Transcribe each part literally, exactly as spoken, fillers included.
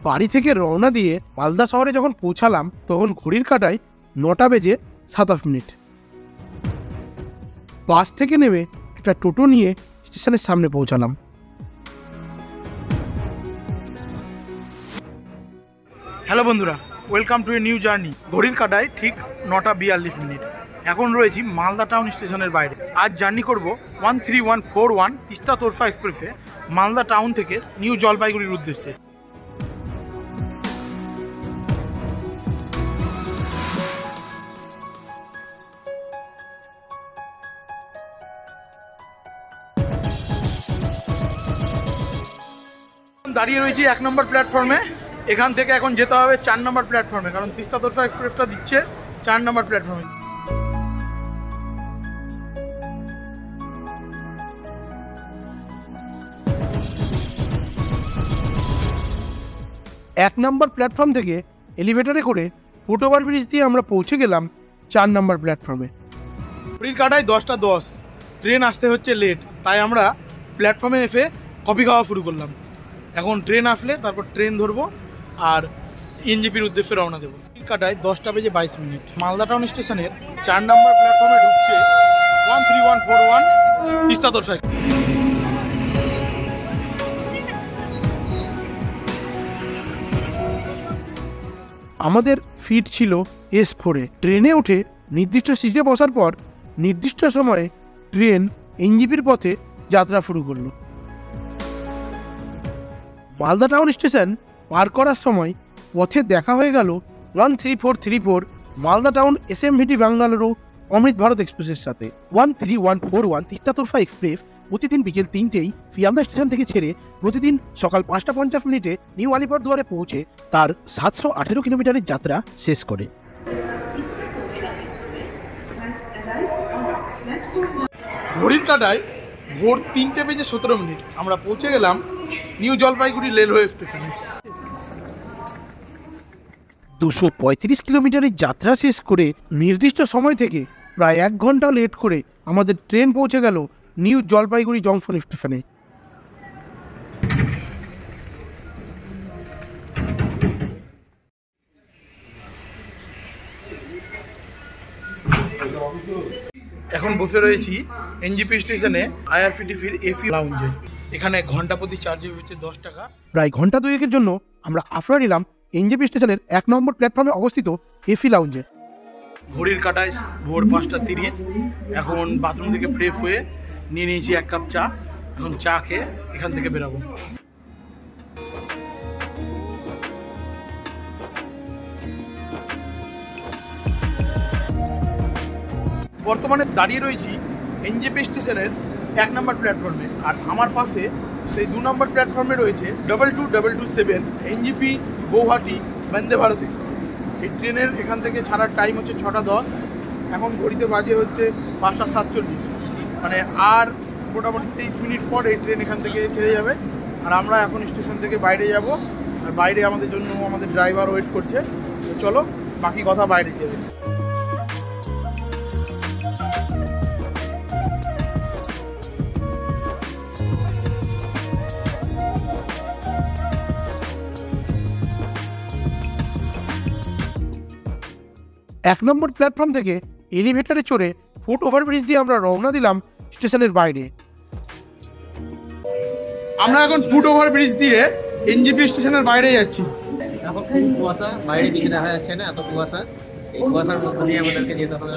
বাড়ি থেকে রওনা দিয়ে মালদা শহরে যখন পৌঁছালাম তখন ঘড়ির কাঁটায় নটা বেজে সাতাশ মিনিট। বাস থেকে নেমে একটা টোটো নিয়ে স্টেশনের সামনে পৌঁছালাম। হ্যালো বন্ধুরা, welcome to a new journey. ঘড়ির কাঁটায় ঠিক নটা বিয়াল্লিশ মিনিট। এখন রয়েছি মালদা টাউন স্টেশনের বাইরে। আজ জার্নি করব one three one four one Teesta Torsa এক্সপ্রেসে মালদা টাউন থেকে নিউ জলপাইগুড়ির উদ্দেশ্যে। দাঁড়িয়ে রয়েছি এক নম্বর প্ল্যাটফর্মে। এখান থেকে এখন যেতে হবে চার নম্বর প্ল্যাটফর্মে, কারণ তিস্তা তোরফা এক্সপ্রেসটা দিচ্ছে চার নম্বর প্ল্যাটফর্মে। এক নম্বর প্ল্যাটফর্ম থেকে এলিভেটরে করে ফুটওভার ব্রিজ দিয়ে আমরা পৌঁছে গেলাম চার নম্বর প্ল্যাটফর্মে। ঘড়ির কাঁটায় দশটা দশ, ট্রেন আসতে হচ্ছে লেট, তাই আমরা প্ল্যাটফর্মে এসে কফি খাওয়া শুরু করলাম। এখন ট্রেন আসলে তারপর ট্রেন ধরবো আর এনজেপির উদ্দেশ্যে রওনা দেবো। ঘড়ির কাঁটায় দশটা বেজে বাইশ মিনিট। মালদা টাউন স্টেশনের চার নম্বর প্ল্যাটফর্মে ঢুকছে one three one four one Teesta Torsa. আমাদের ফিট ছিল এস ফোরে। ট্রেনে উঠে নির্দিষ্ট সিটে বসার পর নির্দিষ্ট সময়ে ট্রেন এনজেপির পথে যাত্রা শুরু করলো। মালদা টাউন স্টেশন পার করার সময় পথে দেখা হয়ে গেল one three four three four Malda town S M V T Bengaluru Amrit Bharat এক্সপ্রেসের সাথে। One three one four one Teesta Torsa express প্রতিদিন বিকেল তিনটেই ফিয়ালদা স্টেশন থেকে ছেড়ে প্রতিদিন সকাল পাঁচটা পঞ্চাশ মিনিটে নিউ আলিপুরদুয়ারে পৌঁছে তার সাতশো আঠেরো কিলোমিটারের যাত্রা শেষ করে। ঘড়ির কাঁটায় ভোর তিনটে বেজে সতেরো মিনিট আমরা পৌঁছে গেলাম নিউ জলপাইগুড়ি রেলওয়ে স্টেশনে। দুশো পঁয়ত্রিশ কিলোমিটারের যাত্রা শেষ করে নির্দিষ্ট সময় থেকে প্রায় এক ঘন্টা লেট করে আমাদের ট্রেন পৌঁছে গেল নিউ জলপাইগুড়ি জংশন স্টেশনে। এখন বসে রয়েছি এনজেপি স্টেশনে আইআরসিটিসির এসি লাউঞ্জে। এখানে ঘন্টা প্রতি চার্জ হচ্ছে দশ টাকা। প্রায় ঘন্টা দুয়েকের জন্য আমরা আশ্রয় নিলাম এনজেপি স্টেশনের এক নম্বর প্ল্যাটফর্মে অবস্থিত এসি লাউঞ্জে। ঘড়ির কাঁটায় ভোর পাঁচটা তিরিশ। এখন বাথরুম থেকে ফ্রেশ হয়ে নিয়ে নিয়েছি এক কাপ চা। এখন চা খেয়ে এখান থেকে বেরাবো। বর্তমানে দাঁড়িয়ে রয়েছি এনজেপি স্টেশনের এক নম্বর প্ল্যাটফর্মে, আর আমার পাশে সেই দু নম্বর প্ল্যাটফর্মে রয়েছে double two double two seven NJP Guwahati Vande Bharat express. এই ট্রেনের এখান থেকে ছাড়ার টাইম হচ্ছে ছটা দশ। এখন ঘড়িতে বাজে হচ্ছে পাঁচটা সাতচল্লিশ, মানে আর মোটামুটি তেইশ মিনিট পর এই ট্রেন এখান থেকে ছেড়ে যাবে। আর আমরা এখন স্টেশন থেকে বাইরে যাব, আর বাইরে আমাদের জন্য আমাদের ড্রাইভার ওয়েট করছে। তো চলো বাকি কথা বাইরে যাবে। এক নম্বর প্ল্যাটফর্ম থেকে এলিভেটরে চড়ে ফুট ওভারব্রিজ দিয়ে আমরা রওনা দিলাম স্টেশনের বাইরে। আমরা এখন ফুট ওভারব্রিজ দিয়ে এনজেপি স্টেশনের বাইরে যাচ্ছি। এখন খুব কুয়াশা, বাইরে কিছু দেখা যাচ্ছে না, এত কুয়াশা। এই কুয়াশার মধ্যে দিয়ে আমাদেরকে যেতে হবে।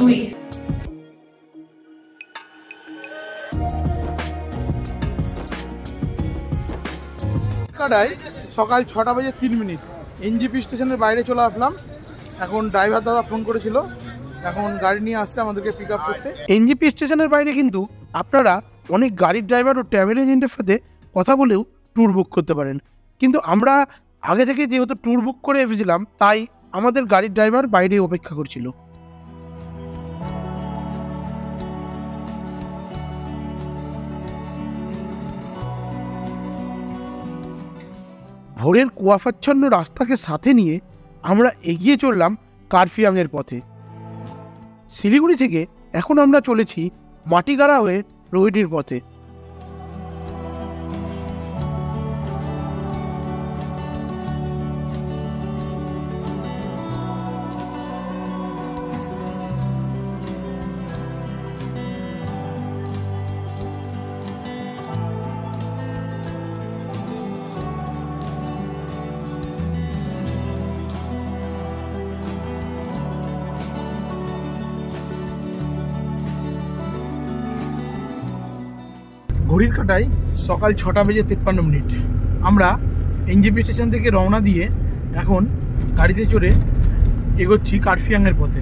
কাটায় সকাল ছটা বেজে তিন মিনিট এনজেপি স্টেশনের বাইরে চলে আসলাম। এখন ড্রাইভার দাদা ফোন করেছিল, এখন গাড়ি নিয়ে আসতে আমাদেরকে পিক আপ করতে। এনজেপি স্টেশনের বাইরে কিন্তু আপনারা অনেক গাড়ির ড্রাইভার ও ট্রাভেল এজেন্টের সাথে কথা বলেও ট্যুর বুক করতে পারেন, কিন্তু আমরা আগে থেকে যেহেতু ট্যুর বুক করে এসেছিলাম তাই আমাদের গাড়ির ড্রাইভার বাইরে অপেক্ষা করছিল। ভোরের কুয়াশাচ্ছন্ন রাস্তাকে সাথে নিয়ে আমরা এগিয়ে চললাম কার্ফিয়াংয়ের পথে। শিলিগুড়ি থেকে এখন আমরা চলেছি মাটিগাড়া হয়ে রোহিণীর পথে। ঘড়ির কাঁটায় সকাল ছটা বেজে তেপ্পান্ন মিনিট। আমরা এনজেপি স্টেশন থেকে রওনা দিয়ে এখন গাড়িতে চড়ে এগোচ্ছি কার্ফিয়াংয়ের পথে।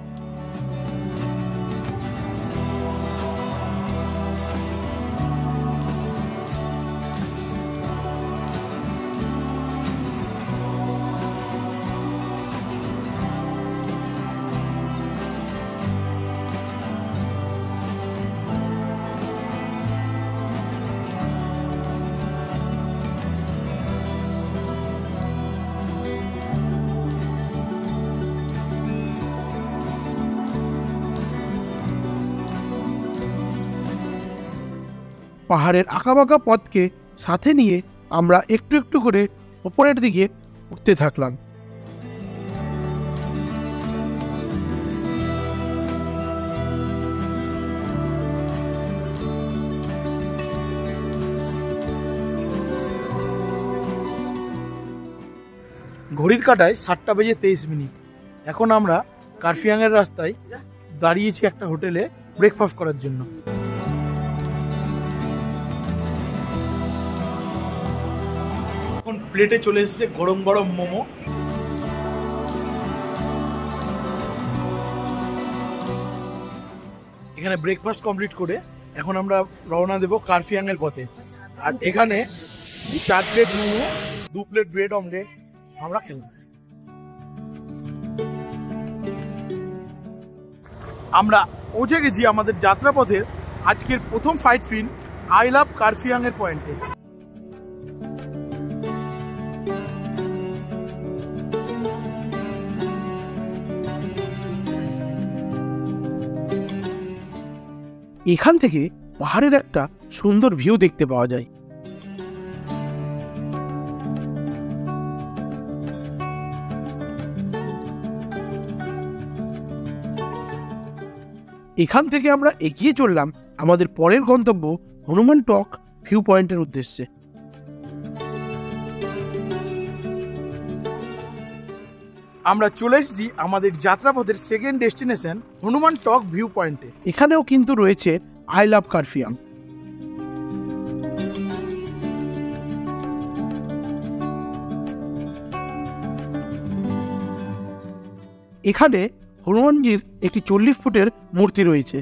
পাহাড়ের আঁকাবাঁকা পথকে সাথে নিয়ে আমরা একটু একটু করে ওপরের দিকে উঠতে থাকলাম। ঘড়ির কাঁটায় সাতটা বেজে তেইশ মিনিট। এখন আমরা কার্ফিয়াংয়ের রাস্তায় দাঁড়িয়েছি একটা হোটেলে ব্রেকফাস্ট করার জন্য। এখন প্লেটে চলে এসেছে গরম গরম মোমো। এখানে ব্রেকফাস্ট কমপ্লিট করে এখন আমরা রওনা দেব কার্ফিয়াংয়ের পথে। আর এখানে চার প্লেট মোমো, দু প্লেট ব্রেড অমলেট আমরা খেলাম। আমরা পৌঁছে গেছি আমাদের যাত্রাপথের আজকের প্রথম ফাইট ফিন আই লাভ কার্ফিয়াংয়ের পয়েন্টে। এখান থেকে পাহাড়ের একটা সুন্দর ভিউ দেখতে পাওয়া যায়। এখান থেকে আমরা এগিয়ে চললাম আমাদের পরের গন্তব্য হনুমান টক ভিউ পয়েন্টের উদ্দেশ্যে। আমরা চলে এসেছি আমাদের যাত্রাপথের second destination Hanuman Tok view পয়েন্টে। এখানেও কিন্তু রয়েছে আই লাভ কার্ফিয়াং। এখানে হনুমানজির একটি চল্লিশ ফুটের মূর্তি রয়েছে।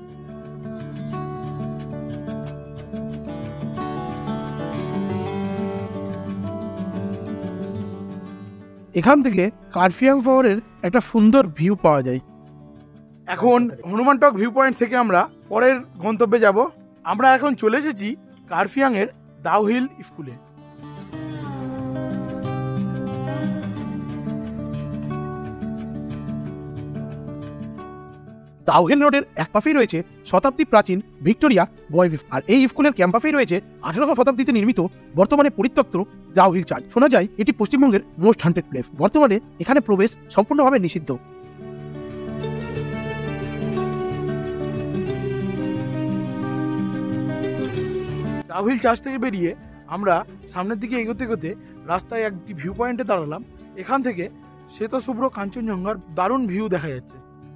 এখান থেকে কার্ফিয়াং শহরের একটা সুন্দর ভিউ পাওয়া যায়। এখন হনুমান টক ভিউ পয়েন্ট থেকে আমরা পরের গন্তব্যে যাব। আমরা এখন চলে এসেছি কার্ফিয়াংয়ের দাউহিল স্কুলে। দাউহিল রোডের এক পাশেই রয়েছে শতাব্দী প্রাচীন ভিক্টোরিয়া বয়েজ, আর এই স্কুলের ক্যাম্পাসেই রয়েছে আঠেরোশো শতাব্দীতে নির্মিত বর্তমানে পরিত্যক্ত দাউহিল চার্চ। শোনা যায় এটি পশ্চিমবঙ্গের মোস্ট হান্টেড প্লেস। বর্তমানে এখানে প্রবেশ সম্পূর্ণভাবে নিষিদ্ধ। দাউহিল চার্চ থেকে বেরিয়ে আমরা সামনের দিকে এগোতে এগোতে রাস্তায় একটি ভিউ পয়েন্টে দাঁড়ালাম। এখান থেকে শ্বেতশুভ্র কাঞ্চনজঙ্ঘার দারুণ ভিউ দেখা যাচ্ছে।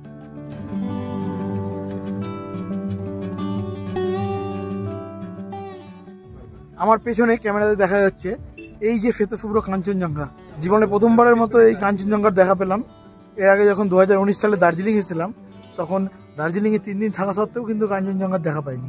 আমার পেছনে ক্যামেরাতে দেখা যাচ্ছে এই যে শ্বেতশুভ্র কাঞ্চনজঙ্ঘা। জীবনে প্রথমবারের মতো এই কাঞ্চনজঙ্ঘার দেখা পেলাম। এর আগে যখন দু হাজার উনিশ সালে দার্জিলিং এসেছিলাম তখন দার্জিলিংয়ে তিন দিন থাকা সত্ত্বেও কিন্তু কাঞ্চনজঙ্ঘার দেখা পাইনি।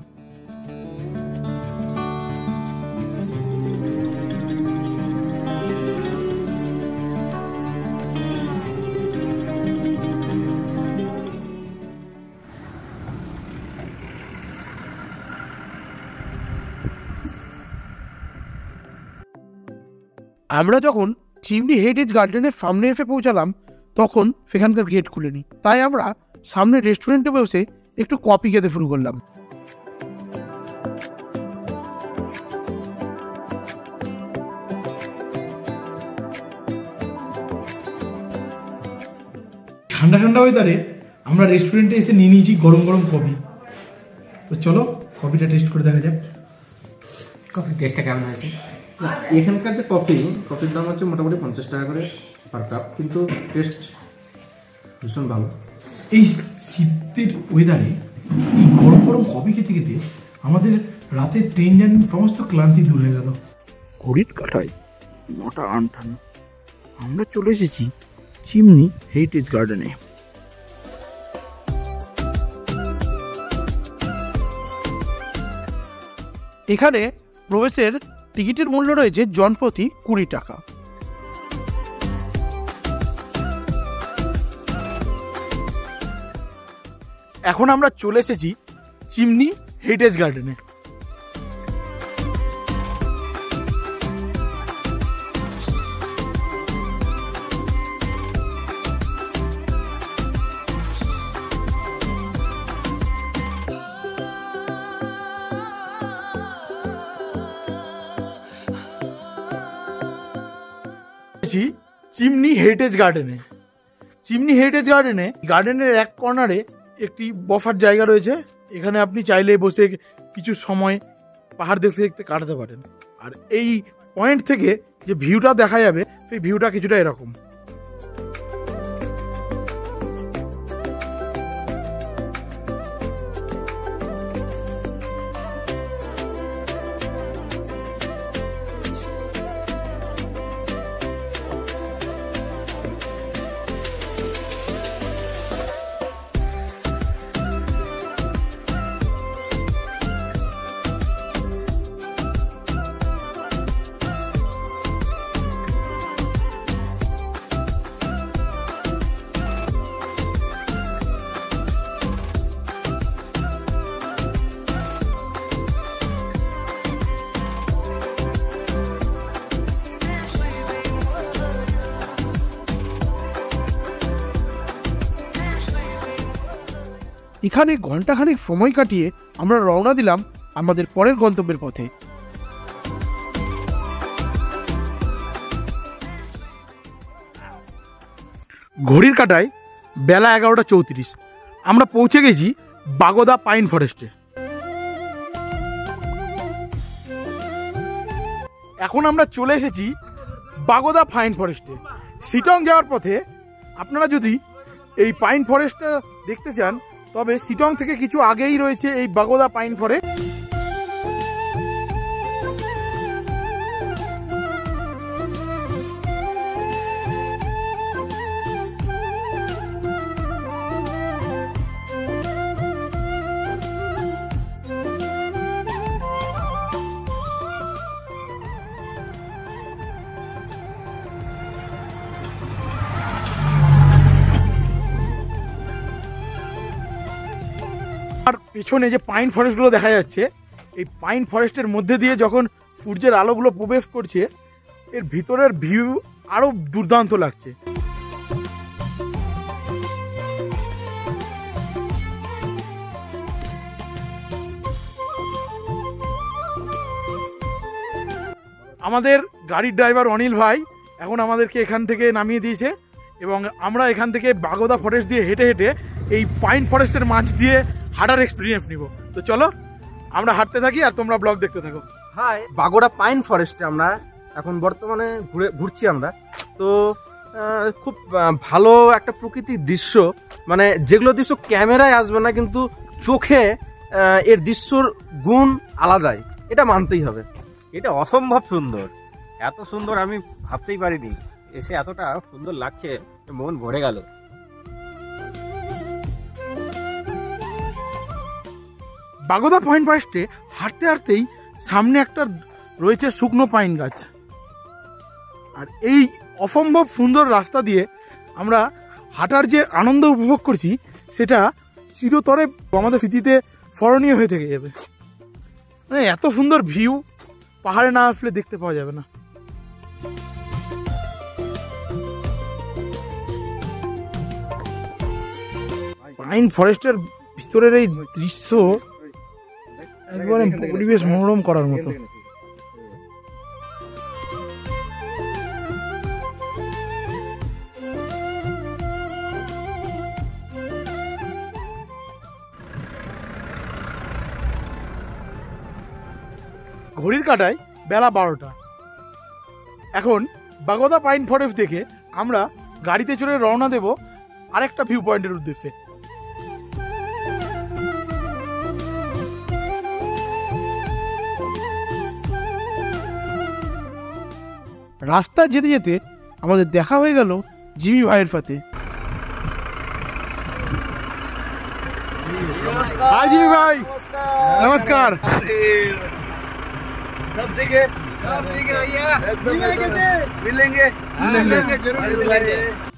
আমরা যখন চিমনি হেরিটেজ গার্ডেনের সামনে এসে পৌঁছালাম তখন সেখানকার গেট খুলেনি, তাই আমরা সামনে রেস্টুরেন্টে বসে একটু কফি খেতে শুরু করলাম। ঠান্ডা ঠান্ডা ওয়েদারে আমরা রেস্টুরেন্টে এসে নিয়ে নিয়েছি গরম গরম কফি। তো চলো কফিটা টেস্ট করে দেখা যাক। কফি টেস্টটা কেমন হয়েছে? এখানকার যে কফি কফির দাম হচ্ছে মোটামুটি পঞ্চাশ টাকা করে পার কাপ, কিন্তু টেস্ট ভীষণ ভালো। এই শীতের ওয়েদারে গরম গরম কফি খেতে খেতে আমাদের রাতে ট্রেন জার্নি সমস্ত ক্লান্তি দূর হয়ে গেল। ঘড়ির কাঁটায় নটা আটান্ন। আমরা চলে এসেছি চিমনি হেরিটেজ গার্ডেনে। এখানে প্রবেশের টিকিটের মূল্য রয়েছে জনপ্রতি কুড়ি টাকা। এখন আমরা চলে এসেছি চিমনি হেরিটেজ গার্ডেনে। চিমনি হেরিটেজ গার্ডেনে চিমনি হেরিটেজ গার্ডেনে গার্ডেনের এক কর্নারে একটি বসার জায়গা রয়েছে। এখানে আপনি চাইলে বসে কিছু সময় পাহাড় দেখতে দেখতে কাটাতে পারেন। আর এই পয়েন্ট থেকে যে ভিউটা দেখা যাবে সেই ভিউটা কিছুটা এরকম। এখানে ঘন্টাখানেক সময় কাটিয়ে আমরা রওনা দিলাম আমাদের পরের গন্তব্যের পথে। ঘড়ির কাঁটায় বেলা এগারোটা চৌত্রিশ। আমরা পৌঁছে গেছি বাগোদা পাইন ফরেস্টে। এখন আমরা চলে এসেছি বাগোদা পাইন ফরেস্টে। শিটং যাওয়ার পথে আপনারা যদি এই পাইন ফরেস্টটা দেখতে চান তবে শিটং থেকে কিছু আগেই রয়েছে এই বাগোদা পাইন ফরেস্ট। আর পেছনে যে পাইন ফরেস্টগুলো দেখা যাচ্ছে, এই পাইন ফরেস্টের মধ্যে দিয়ে যখন সূর্যের আলোগুলো প্রবেশ করছে এর ভিতরের ভিউ আরো দুর্দান্ত লাগছে। আমাদের গাড়ির ড্রাইভার অনিল ভাই এখন আমাদেরকে এখান থেকে নামিয়ে দিয়েছে এবং আমরা এখান থেকে বাগোদা ফরেস্ট দিয়ে হেঁটে হেঁটে এই পাইন ফরেস্টের মাঝ দিয়ে হাঁটার এক্সপিরিয়েন্স নিব। তো চলো আমরা হাঁটতে থাকি আর তোমরা ব্লগ দেখতে থাকো। হাই, বাগোদা পাইন ফরেস্টে আমরা এখন বর্তমানে ঘুরে ঘুরছি আমরা। তো খুব ভালো একটা প্রকৃতির দৃশ্য, মানে যেগুলো দৃশ্য ক্যামেরায় আসবে না কিন্তু চোখে এর দৃশ্যর গুণ আলাদাই, এটা মানতেই হবে। এটা অসম্ভব সুন্দর, এত সুন্দর আমি ভাবতেই পারিনি। এসে এতটা সুন্দর লাগছে, মন ভরে গেল। বাগোদা পাইন ফরেস্টে হাঁটতে হাঁটতেই সামনে একটা রয়েছে শুকনো পাইন গাছ। আর এই অসম্ভব সুন্দর রাস্তা দিয়ে আমরা হাঁটার যে আনন্দ উপভোগ করছি সেটা চিরতরে আমাদের স্মৃতিতে স্মরণীয় হয়ে থেকে যাবে। মানে এত সুন্দর ভিউ পাহাড়ে না আসলে দেখতে পাওয়া যাবে না। পাইন ফরেস্টের ভিতরের এই দৃশ্য একবারে পরিবেশ মনোরম করার মতো। ঘড়ির কাঁটায় বেলা বারোটা। এখন বাগোদা পাইন ফরেস্ট দেখে আমরা গাড়িতে চড়ে রওনা দেব আরেকটা ভিউ পয়েন্টের উদ্দেশ্যে। রাস্তা যেতে যেতে আমাদের দেখা হয়ে গেল জিমি ভাইয়ের সাথে। हाय जी भाई, नमस्कार। सब ठीक है, सब ठीक है भैया। जी भाई कैसे मिलेंगे? मिलेंगे जरूर मिलेंगे।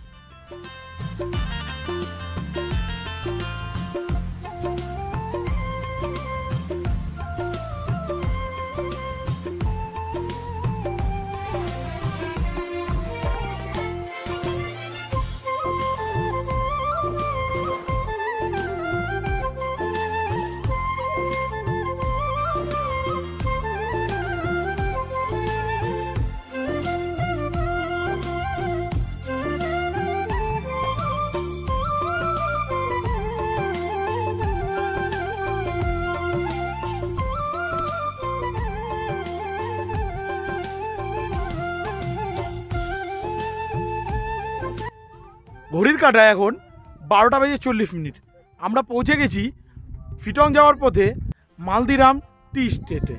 ঘড়ির কাঁটায় এখন বারোটা বেজে চল্লিশ মিনিট। আমরা পৌঁছে গেছি ফিটং যাওয়ার পথে মালদিরাম টি স্টেটে।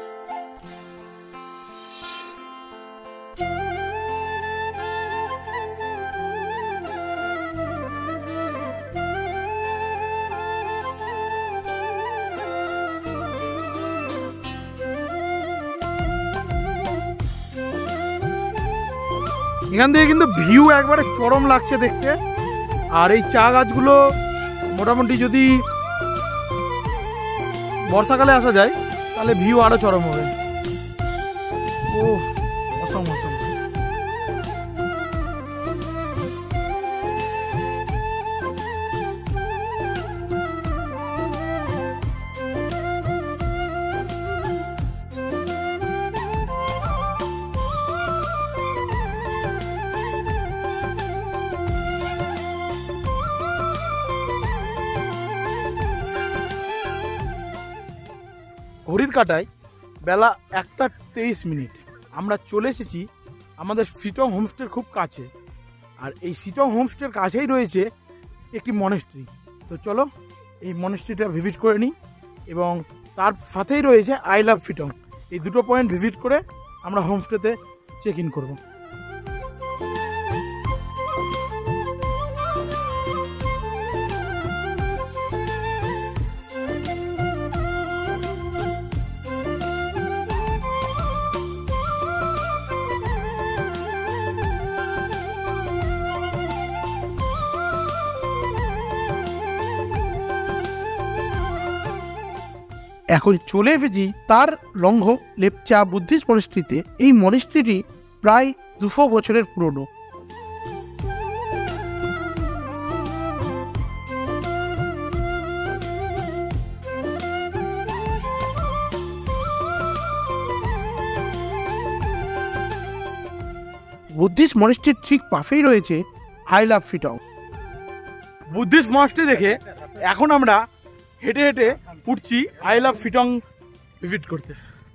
এখান থেকে কিন্তু ভিউ একবারে চরম লাগছে দেখতে। আর এই চা গাছগুলো মোটামুটি যদি বর্ষাকালে আসা যায় তাহলে ভিউ আরো চরম হবে। ও অসম অসম। ঘড়ির কাঁটায় বেলা একটা তেইশ মিনিট। আমরা চলে এসেছি আমাদের সিটং হোমস্টের খুব কাছে। আর এই সিটং হোমস্টের কাছেই রয়েছে একটি মনেস্ট্রি। তো চলো এই মনেস্ট্রিটা ভিজিট করে নিই, এবং তার সাথেই রয়েছে আই লাভ ফিটং। এই দুটো পয়েন্ট ভিজিট করে আমরা হোমস্টেতে চেক ইন করবো। এখন চলে এসেছি তার লঙ্ঘ লেপচা বুদ্ধিস্ট মনেস্ট্রিতে। এই মনেস্ট্রিটি প্রায় দুশো বছরের পুরনো। বুদ্ধিস্ট মনেস্ট্রির ঠিক পাশেই রয়েছে I love Sittong. Buddhist monastery দেখে এখন আমরা হেঁটে হেঁটে উঠছি আই লাভ ফিটং ভিজিট করতে।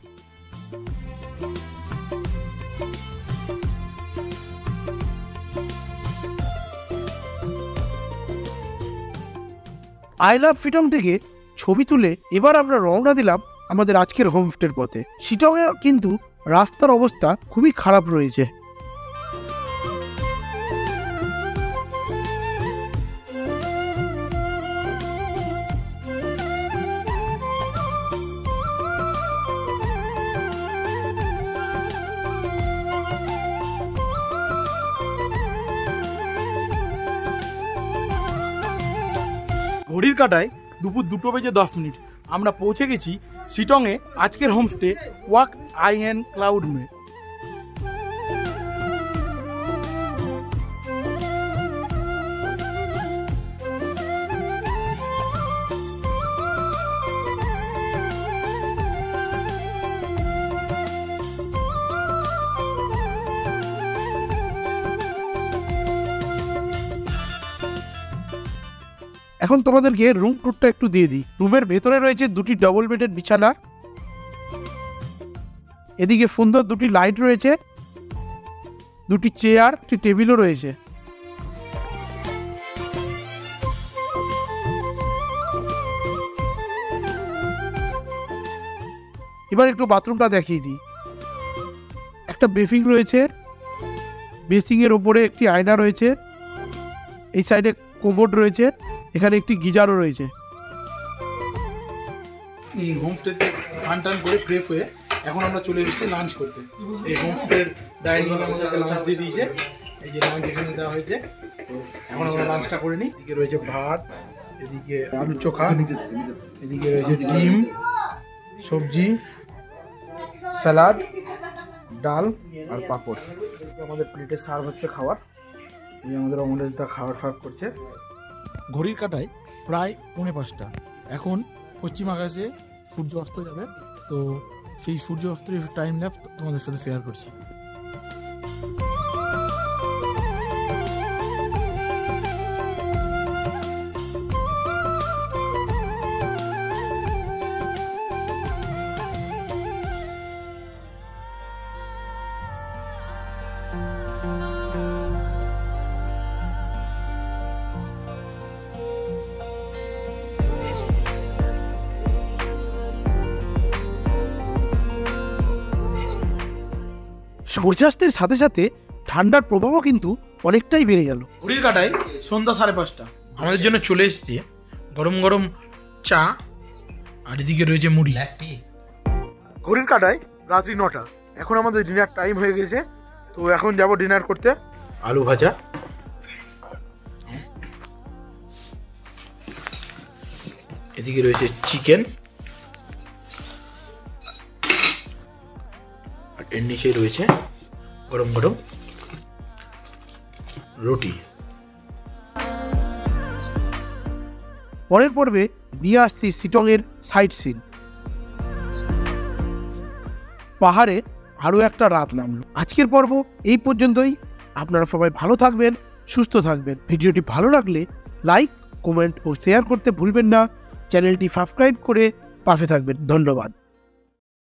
আই লাভ ফিটং থেকে ছবি তুলে এবার আমরা রওনা দিলাম আমাদের আজকের হোমস্টের পথে। শিটংয়ের কিন্তু রাস্তার অবস্থা খুবই খারাপ রয়েছে। ঘড়ির কাঁটায় দুপুর দুটো বেজে দশ মিনিট। আমরা পৌঁছে গেছি শিটংয়ে আজকের homestay walk I N cloud মে। এখন তোমাদেরকে রুম ট্যুরটা একটু দিয়ে দিই। রুমের ভেতরে রয়েছে দুটি ডবল বেডের বিছানা, এদিকে সুন্দর দুটি লাইট রয়েছে, দুটি চেয়ার, একটি টেবিলও রয়েছে। এবার একটু বাথরুমটা দেখিয়ে দিই। একটা বেসিন রয়েছে, বেসিংয়ের ওপরে একটি আয়না রয়েছে, এই সাইডে কোমোড রয়েছে, এখানে একটি গিজারও রয়েছে। হোমস্টেতে স্নান টান করে ফ্রেশ হয়ে এখন আমরা চলে এসেছি লাঞ্চ করতে। এই হোমস্টের ডাইনিং আমাদেরকে লাঞ্চ দিয়ে দিয়েছে, এই যে লাঞ্চ এখানে দেওয়া হয়েছে। তো এখন আমরা লাঞ্চটা করে নিই। এদিকে রয়েছে ভাত, এদিকে আলু চোখা, এদিকে রয়েছে ডিম, সবজি, স্যালাড, ডাল আর পাঁপড়। আমাদের প্লেটে সার্ভ হচ্ছে খাবার। এই আমাদের অমলেশ দা খাবার সার্ভ করছে। ঘড়ির কাঁটায় প্রায় পৌনে পাঁচটা। এখন পশ্চিম আকাশে সূর্য অস্ত যাবে, তো সেই সূর্য অস্তের টাইম ল্যাপস তোমাদের সাথে শেয়ার করছি। সূর্যাস্তের সাথে সাথে ঠান্ডার প্রভাবও কিন্তু অনেকটাই বেড়ে গেল। ঘড়ির কাঁটায় সন্ধ্যা সাড়ে পাঁচটা। আমাদের জন্য চলে এসেছে গরম গরম চা, আর এদিকে রয়েছে মুড়ি। ঘড়ির কাঁটায় রাত্রি নটা। এখন আমাদের ডিনার টাইম হয়ে গেছে, তো এখন যাব ডিনার করতে। আলু ভাজা, এদিকে রয়েছে চিকেন, আর এর নিচে রয়েছে গরম গরম রুটি। পরের পর্বে নিয়ে আসছি শিটংয়ের সাইট সিন। পাহাড়ে আরও একটা রাত নামলো। আজকের পর্ব এই পর্যন্তই। আপনারা সবাই ভালো থাকবেন, সুস্থ থাকবেন। ভিডিওটি ভালো লাগলে লাইক, কমেন্ট ও শেয়ার করতে ভুলবেন না। চ্যানেলটি সাবস্ক্রাইব করে পাশে থাকবেন। ধন্যবাদ।